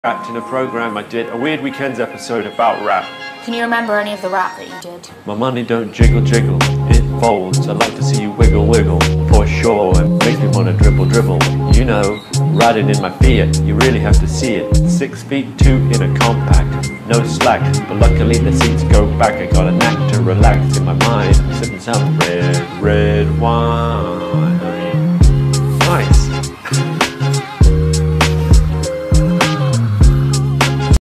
rapped in a program I did, a Weird Weekends episode about rap. Can you remember any of the rap that you did? My money don't jiggle jiggle, it folds. I'd like to see you wiggle wiggle, for sure. It makes me wanna dribble dribble. You know, riding in my Fiat, you really have to see it. 6'2" in a compact, no slack. But luckily the seats go back. I got a knack to relax in my mind, sipping some red wine.